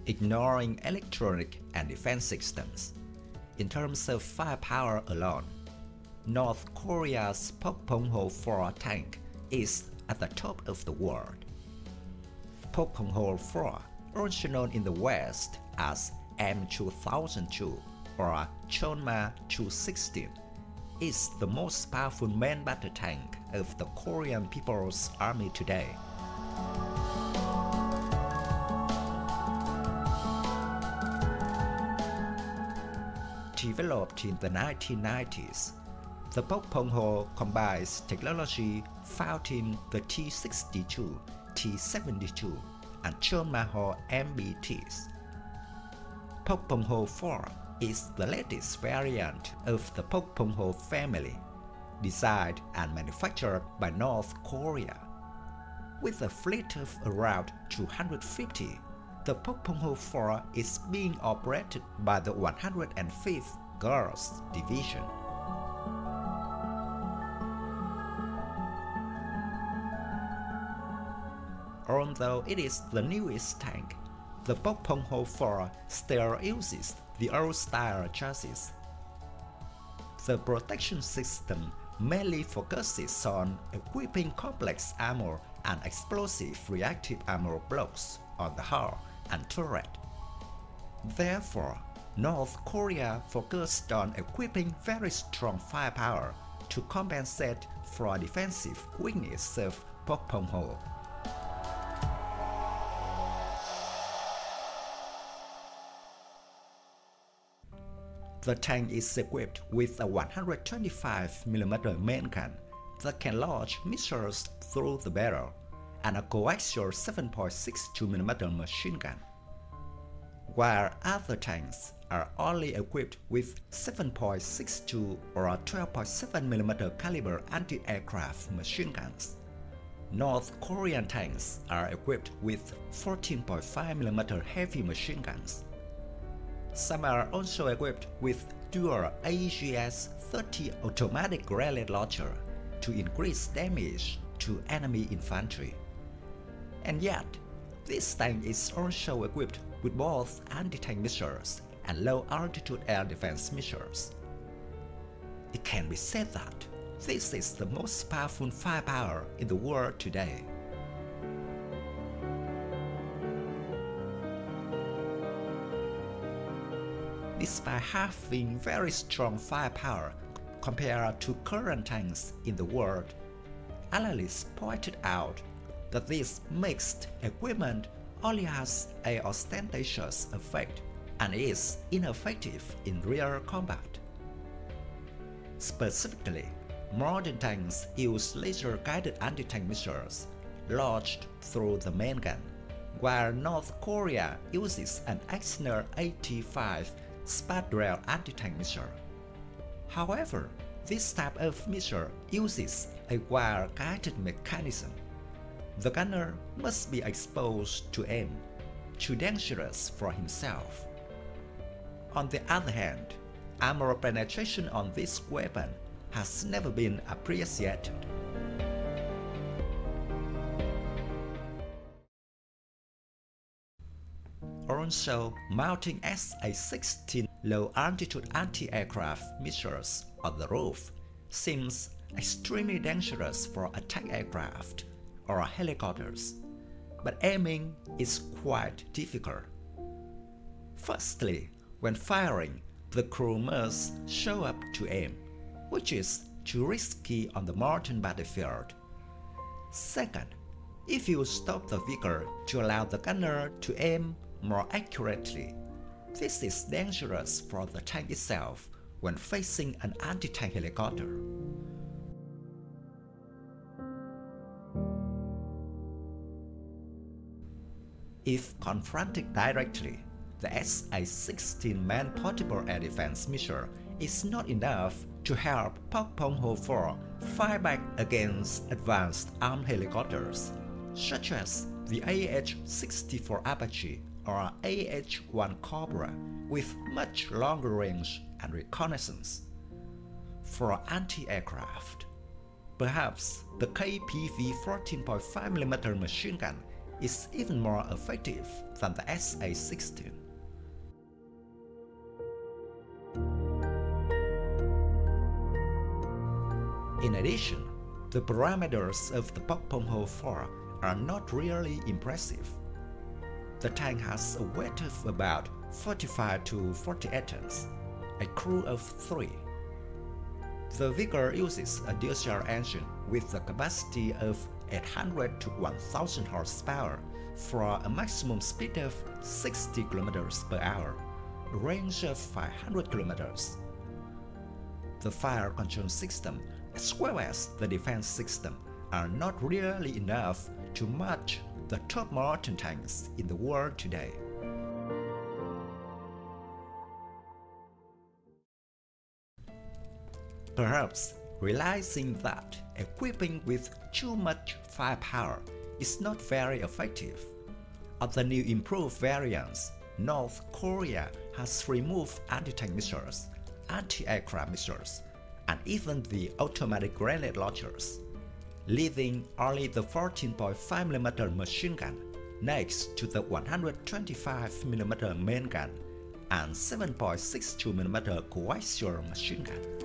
ignoring electronic and defense systems. In terms of firepower alone, North Korea's Pokpung-ho IV tank is at the top of the world. Pokpung-ho IV, also known in the West as M1A2 or M1A2 is the most powerful main battle tank of the Korean People's Army today. Developed in the 1990s, the Pokpung-ho combines technology found in the T-62, T-72, and Chonma-ho MBTs. Pokpung-ho IV is the latest variant of the Pokpung-ho family, designed and manufactured by North Korea. With a fleet of around 250, the Pokpung-ho IV is being operated by the 105th Girls Division. Although it is the newest tank, the Pokpung-ho IV still uses the old-style chassis. The protection system mainly focuses on equipping complex armor and explosive reactive armor blocks on the hull and turret. Therefore, North Korea focused on equipping very strong firepower to compensate for defensive weakness of Pokpung-ho. The tank is equipped with a 125mm main gun that can launch missiles through the barrel and a coaxial 7.62mm machine gun, while other tanks are only equipped with 7.62 or 12.7mm caliber anti-aircraft machine guns. North Korean tanks are equipped with 14.5mm heavy machine guns. Some are also equipped with dual AGS-30 automatic grenade launcher to increase damage to enemy infantry. And yet, this tank is also equipped with both anti-tank missiles and low-altitude air defense missiles. It can be said that this is the most powerful firepower in the world today. Despite having very strong firepower compared to current tanks in the world, analysts pointed out that this mixed equipment only has an ostentatious effect and is ineffective in real combat. Specifically, modern tanks use laser-guided anti-tank missiles launched through the main gun, while North Korea uses an Exner 85 spad-rail anti-tank missile. However, this type of missile uses a wire-guided mechanism. The gunner must be exposed to aim, too dangerous for himself. On the other hand, armor penetration on this weapon has never been appreciated. Also, mounting SA-16 low-altitude anti-aircraft missiles on the roof seems extremely dangerous for attack aircraft or helicopters, but aiming is quite difficult. Firstly, when firing, the crew must show up to aim, which is too risky on the modern battlefield. Second, if you stop the vehicle to allow the gunner to aim more accurately, this is dangerous for the tank itself when facing an anti-tank helicopter. If confronted directly, the SA-16 man-portable air defense missile is not enough to help Pokpung-ho IV fight back against advanced armed helicopters, such as the AH-64 Apache or AH-1 Cobra with much longer range and reconnaissance. For anti-aircraft, perhaps the KPV 14.5mm machine gun is even more effective than the SA-16. In addition, the parameters of the Pokpung-ho IV are not really impressive. The tank has a weight of about 45 to 48 tons, a crew of 3. The vehicle uses a dual-shell engine with a capacity of 800 to 1000 horsepower for a maximum speed of 60 km per hour, a range of 500 km. The fire control system as well as the defense system are not really enough to match the top modern tanks in the world today. Perhaps realizing that equipping with too much firepower is not very effective, of the new improved variants, North Korea has removed anti-tank missiles, anti-aircraft missiles, and even the automatic grenade launchers, leaving only the 14.5mm machine gun next to the 125mm main gun and 7.62mm coaxial machine gun.